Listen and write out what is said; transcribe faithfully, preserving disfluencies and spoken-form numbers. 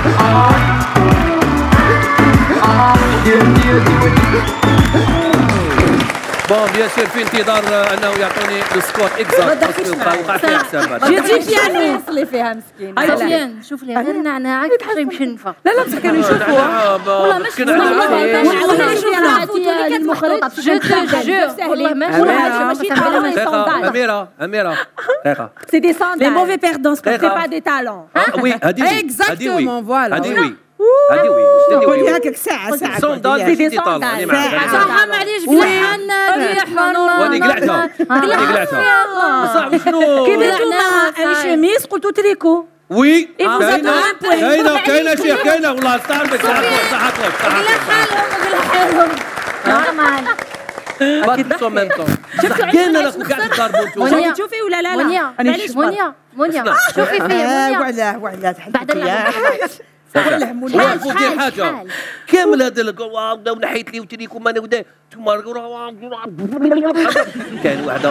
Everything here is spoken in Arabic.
بون بيان سير في انتظار انه يعطوني السكور اكزاكت باسكو وقع فيها حسابات. جيتي بيانو يصلي فيها مسكين. سفيان شوف لي غير نعناع تحشي مشنفه. لا لا بصح كانوا يشوفوها والله مش والله نشوفها المخرج جو والله ماشي أميرة أميرة دقيقة. سي دي ساندال. لي موفي بيردون سي با دي تالون. وي هادي وي اكزاكتومون فوالا. هادي وي هادي وي قولي هكاك ساعة ساعة. ساندال سي دي طالون. صراحة معليش بلحن بلحن واني قلعتها واني قلعتها. بصح شنو؟ كي نتوما ان شيميس قلتو تريكو. وي كاينة كاينة كاينة شيخ كاينة والله صاحبك صحتلك صحتلك حالهم نورمال بات سو ميم طون. كاينة راكم قاعد تضربوا انتوما. تشوفي ولا لا لا؟ منيا منيا منيا شوفي فيا منيا وعلاه وعلاه بعد اللعبة وقفوا دير حاجة كامل هذا ونحيت لي وتريكم انا ودا ثم كاين واحد